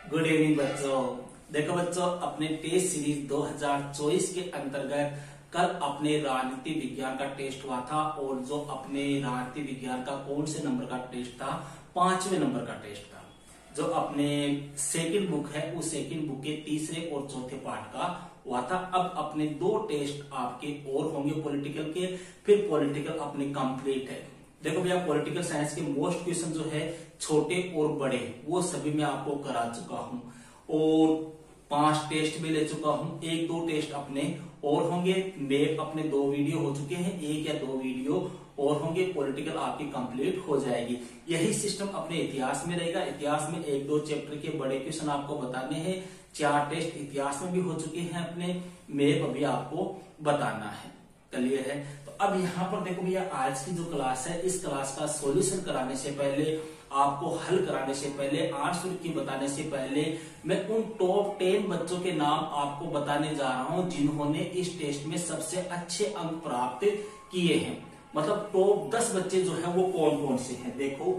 Good evening बच्चों। देखो बच्चों, अपने टेस्ट सीरीज 2024 के अंतर्गत कल अपने राजनीति विज्ञान का टेस्ट हुआ था और जो अपने राजनीति विज्ञान का कौन से नंबर का टेस्ट था, 5वें नंबर का टेस्ट था। जो अपने सेकंड बुक है उस सेकंड बुक के तीसरे और चौथे पार्ट का हुआ था। अब अपने 2 टेस्ट आपके और होंगे पॉलिटिकल के, फिर पॉलिटिकल अपने कंप्लीट है। देखो भैया, पॉलिटिकल साइंस के मोस्ट क्वेश्चन जो है छोटे और बड़े वो सभी मैं आपको करा चुका हूं और 5 टेस्ट भी ले चुका हूं। 1-2 टेस्ट अपने और होंगे। मैप अपने 2 वीडियो हो चुके हैं, 1 या 2 वीडियो और होंगे। पॉलिटिकल आपकी कंप्लीट हो जाएगी। यही सिस्टम अपने इतिहास में रहेगा। इतिहास में 1-2 चैप्टर के बड़े क्वेश्चन आपको बताने हैं। 4 टेस्ट इतिहास में भी हो चुके हैं अपने, मैप अभी आपको बताना है। क्लियर है? तो अब यहाँ पर देखो भैया, आज की जो क्लास है इस क्लास का सॉल्यूशन कराने से पहले, आपको हल कराने से पहले, आंसर की बताने से पहले मैं उन टॉप 10 बच्चों के नाम आपको बताने जा रहा हूं जिन्होंने इस टेस्ट में सबसे अच्छे अंक प्राप्त किए हैं। मतलब टॉप 10 बच्चे जो है वो कौन कौन से हैं। देखो,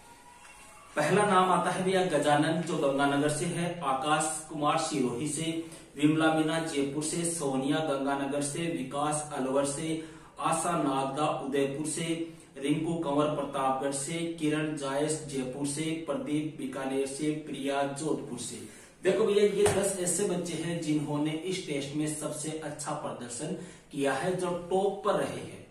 पहला नाम आता है भैया गजानन, जो गंगानगर से है। आकाश कुमार सिरोही से। विमला मीना जयपुर से। सोनिया गंगानगर से। विकास अलवर से। आशा नागदा उदयपुर से। रिंकू कंवर प्रतापगढ़ से। किरण जायस जयपुर से। प्रदीप बीकानेर से। प्रिया जोधपुर से। देखो भैया, ये 10 ऐसे बच्चे हैं जिन्होंने इस टेस्ट में सबसे अच्छा प्रदर्शन किया है, जो टॉप पर रहे हैं।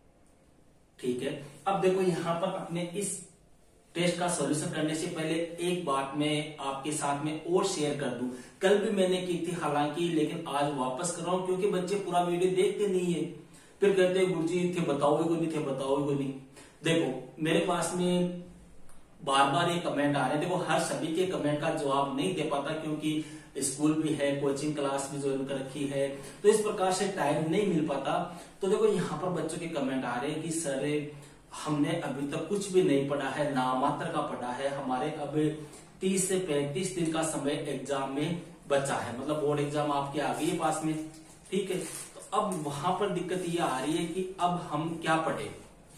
ठीक है, अब देखो यहाँ पर अपने इस टेस्ट का सॉल्यूशन करने से पहले एक बात मैं आपके साथ में और शेयर कर दूं। कल भी मैंने की थी हालांकि, लेकिन आज वापस कर रहा हूं क्योंकि बच्चे पूरा वीडियो देखते नहीं है। फिर कहते हैं गुरुजी थे बताओगे कोई नहीं, थे बताओगे कोई नहीं। देखो, मेरे पास में बार बार ये कमेंट आ रहे हैं। देखो, हर सभी के कमेंट का जवाब नहीं दे पाता क्योंकि स्कूल भी है, कोचिंग क्लास भी ज्वाइन कर रखी है, तो इस प्रकार से टाइम नहीं मिल पाता। तो देखो, यहाँ पर बच्चों के कमेंट आ रहे हैं कि सर हमने अभी तक कुछ भी नहीं पढ़ा है, नामात्र का पढ़ा है। हमारे अब 30 से 35 दिन का समय एग्जाम में बचा है, मतलब बोर्ड एग्जाम आपके आ गई है पास में। ठीक है, तो अब वहां पर दिक्कत ये आ रही है कि अब हम क्या पढ़े,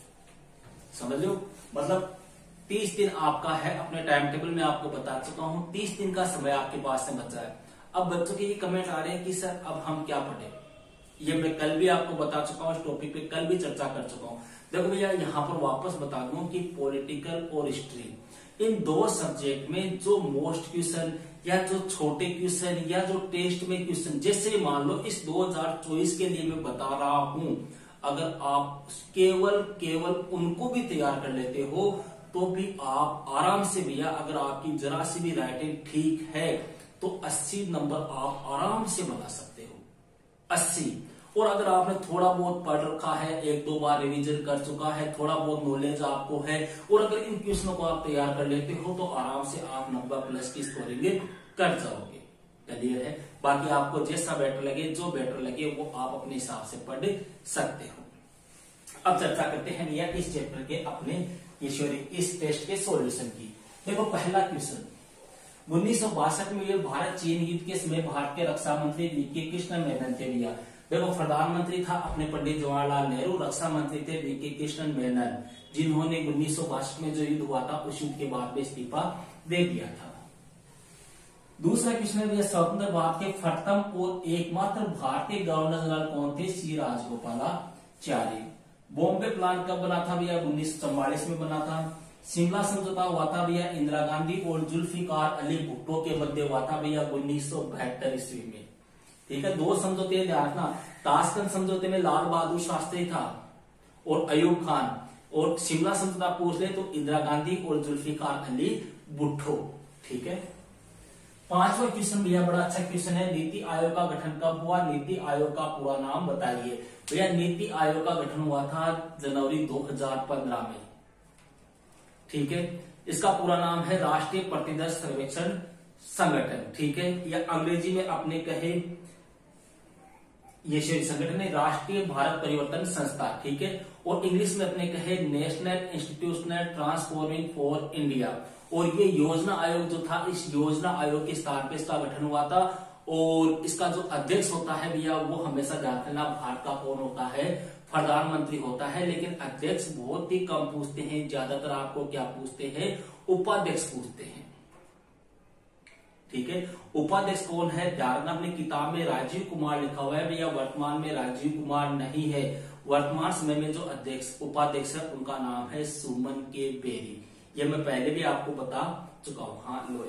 समझ लो। मतलब 30 दिन आपका है, अपने टाइम टेबल में आपको बता चुका हूं, 30 दिन का समय आपके पास में बचा है। अब बच्चों के ये कमेंट आ रहे हैं कि सर अब हम क्या पढ़े। ये मैं कल भी आपको बता चुका हूं, इस टॉपिक पे कल भी चर्चा कर चुका हूं। देखो भैया, यहाँ पर वापस बता दूं कि पॉलिटिकल और हिस्ट्री, इन 2 सब्जेक्ट में जो मोस्ट क्वेश्चन या जो छोटे क्वेश्चन या जो टेस्ट में क्वेश्चन, जैसे मान लो इस 2024 के लिए मैं बता रहा हूं, अगर आप केवल उनको भी तैयार कर लेते हो तो भी आप आराम से भैया, अगर आपकी जरा सी भी राइटिंग ठीक है तो 80 नंबर आप आराम से बना सकते हो। 80। और अगर आपने थोड़ा बहुत पढ़ रखा है, 1-2 बार रिवीजन कर चुका है, थोड़ा बहुत नॉलेज आपको है, और अगर इन क्वेश्चनों को आप तैयार कर लेते हो तो आराम से आप 90+ की स्कोरिंग कर जाओगे। क्लियर है? बाकी आपको जैसा बेटर लगे, जो बेटर लगे वो आप अपने हिसाब से पढ़ सकते हो। अब चर्चा करते हैं भैया इस चैप्टर के अपने इस टेस्ट के सॉल्यूशन की। देखो, पहला क्वेश्चन, 1962 में ये भारत चीन युद्ध के समय भारत के रक्षा मंत्री वीके कृष्ण मेनन थे भैया। देखो, प्रधानमंत्री था अपने पंडित जवाहरलाल नेहरू, रक्षा मंत्री थे वीके कृष्ण मेनन, जिन्होंने 1962 में जो युद्ध हुआ था उस युद्ध के बाद में इस्तीफा दे दिया था। दूसरा क्वेश्चन है, स्वतंत्र भारत के प्रथम और एकमात्र भारतीय गवर्नर जनरल कौन थे? श्री राजगोपालाचारी। बॉम्बे प्लान कब बना था भैया? 1944 में बना था। शिमला समझौता हुआ था भैया इंदिरा गांधी और जुल्फिकार अली भुट्टो के मध्य हुआ था भैया 1972 ईस्वी में। ठीक है, 2 समझौते ध्यान रखना। ताशकंद समझौते में लाल बहादुर शास्त्री था और अयूब खान, और शिमला समझौता पूछ ले तो इंदिरा गांधी और जुल्फिकार अली भुट्टो। ठीक है, 5वां क्वेश्चन भैया बड़ा अच्छा क्वेश्चन है, नीति आयोग का गठन कब हुआ? नीति आयोग का पूरा नाम बताइए भैया। नीति आयोग का गठन हुआ था जनवरी 2015 में। ठीक है, इसका पूरा नाम है राष्ट्रीय प्रतिदर्श सर्वेक्षण संगठन। ठीक है, या अंग्रेजी में अपने कहे ये संगठन है राष्ट्रीय भारत परिवर्तन संस्था। ठीक है, और इंग्लिश में अपने कहे national institutional transforming for India. और ये योजना आयोग जो था, इस योजना आयोग के स्थान पे इसका गठन हुआ था। और इसका जो अध्यक्ष होता है भैया, वो हमेशा ध्यान रखना, भारत का कौन होता है? प्रधानमंत्री होता है। लेकिन अध्यक्ष बहुत ही कम पूछते हैं, ज्यादातर आपको क्या पूछते हैं? उपाध्यक्ष पूछते हैं। ठीक है। उपाध्यक्ष कौन है, ध्यान रखना अपनी किताब में राजीव कुमार लिखा हुआ है भैया, वर्तमान में राजीव कुमार नहीं है। वर्तमान समय में जो उपाध्यक्ष है उनका नाम है सुमन के बेरी। ये मैं पहले भी आपको बता चुका हूं। हाँ लो,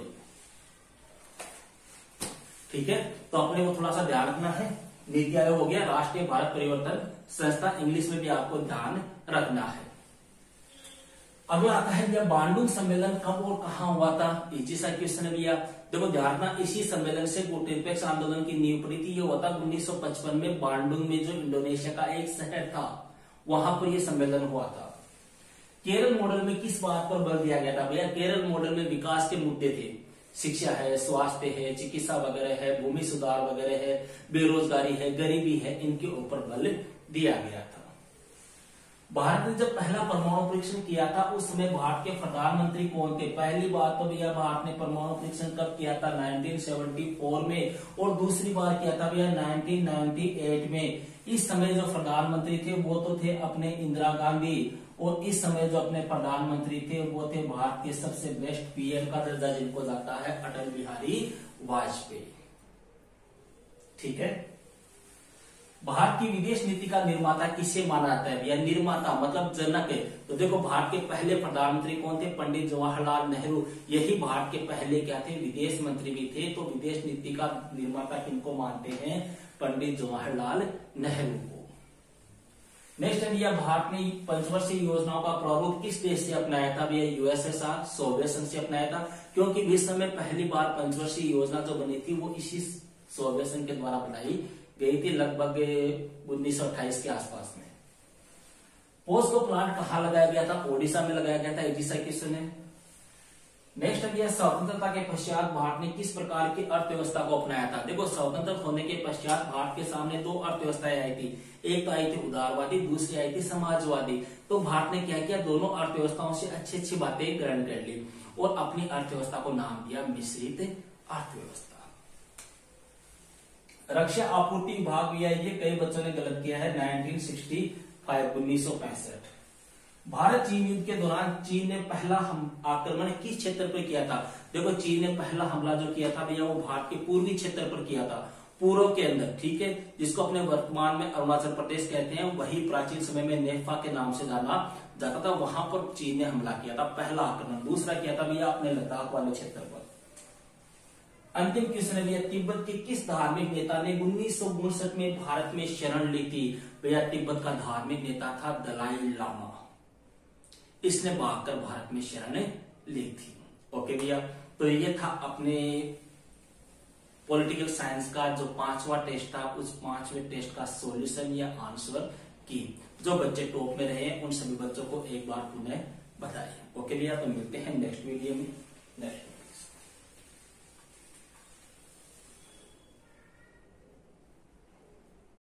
ठीक है। तो अपने को थोड़ा सा ध्यान रखना है। नीति आयोग हो गया, राष्ट्रीय भारत परिवर्तन संस्था, इंग्लिश में भी आपको ध्यान रखना है। अगला आता है भैया बांडुंग सम्मेलन कब और कहां हुआ था, इजी सा क्वेश्चन है भैया। देखो ध्यान रखना, इसी सम्मेलन से गुटनिरपेक्ष आंदोलन की नींव पड़ी थी। ये हुआ था 1955 में बांडुंग में, जो इंडोनेशिया का एक शहर था, वहां पर यह सम्मेलन हुआ था। केरल मॉडल में किस बात पर बल दिया गया था भैया, केरल मॉडल में विकास के मुद्दे थे, शिक्षा है, स्वास्थ्य है, चिकित्सा वगैरह है, भूमि सुधार वगैरह है, बेरोजगारी है, गरीबी है, इनके ऊपर बल दिया गया था। भारत ने जब पहला परमाणु परीक्षण किया था उस समय भारत के प्रधानमंत्री कौन थे, पहली बार तो भैया भारत ने परमाणु परीक्षण कब किया था, 1974 में, और दूसरी बार किया था भैया 1998 में। इस समय जो प्रधानमंत्री थे वो तो थे अपने इंदिरा गांधी, और इस समय जो अपने प्रधानमंत्री थे वो थे भारत के सबसे बेस्ट पीएम का दर्जा जिनको जाता है अटल बिहारी वाजपेयी, ठीक है। भारत की विदेश नीति का निर्माता किसे माना जाता है भैया, निर्माता मतलब जनक है। तो देखो भारत के पहले प्रधानमंत्री कौन थे, पंडित जवाहरलाल नेहरू। यही भारत के पहले क्या थे, विदेश मंत्री भी थे। तो विदेश नीति का निर्माता किनको मानते हैं, पंडित जवाहरलाल नेहरू को। नेक्स्ट है भैया भारत ने पंचवर्षीय योजनाओं का प्रारूप किस देश से अपनाया था भैया, यूएसएसआर, सोवियत संघ से अपनाया था। क्योंकि विश्व में पहली बार पंचवर्षीय योजना जो बनी थी वो इसी सोवियत संघ के द्वारा बनाई गई थी, लगभग 1928 के आसपास में। पोस्को प्लांट कहां लगाया गया था, ओडिशा में लगाया गया था, एजिसा क्वेश्चन है। नेक्स्ट है भैया स्वतंत्रता के पश्चात भारत ने किस प्रकार की अर्थव्यवस्था को अपनाया था। देखो स्वतंत्र होने के पश्चात भारत के सामने दो अर्थव्यवस्थाएं आई थी, एक तो आई थी उदारवादी, दूसरी आई थी समाजवादी। तो भारत ने क्या किया, दोनों अर्थव्यवस्थाओं से अच्छी अच्छी बातें ग्रहण कर ली और अपनी अर्थव्यवस्था को नाम दिया मिश्रित अर्थव्यवस्था। रक्षा आपूर्ति विभाग भैया, ये कई बच्चों ने गलत किया है, 1965। भारत चीन युद्ध के दौरान चीन ने पहला आक्रमण किस क्षेत्र पर किया था। देखो चीन ने पहला हमला जो किया था भैया वो भारत के पूर्वी क्षेत्र पर किया था, पूर्व के अंदर, ठीक है, जिसको अपने वर्तमान में अरुणाचल प्रदेश कहते हैं, वही प्राचीन समय में नेफा के नाम से जाना जाता था। वहां पर चीन ने हमला किया था, पहला आक्रमण। दूसरा किया था भैया अपने लद्दाख वाले क्षेत्र पर। अंतिम क्वेश्चन है भैया तिब्बत के किस धार्मिक नेता ने 1959 में भारत में शरण ली थी। भैया तिब्बत का धार्मिक नेता था दलाई लामा, इसने भागकर भारत में शरण ली थी। ओके भैया, तो ये था अपने पॉलिटिकल साइंस का जो 5वां टेस्ट था, उस 5वें टेस्ट का सॉल्यूशन या आंसर की। जो बच्चे टॉप में रहे उन सभी बच्चों को एक बार पुनः बताइए। ओके भैया, तो मिलते हैं नेक्स्ट वीडियो में। नेक्स्ट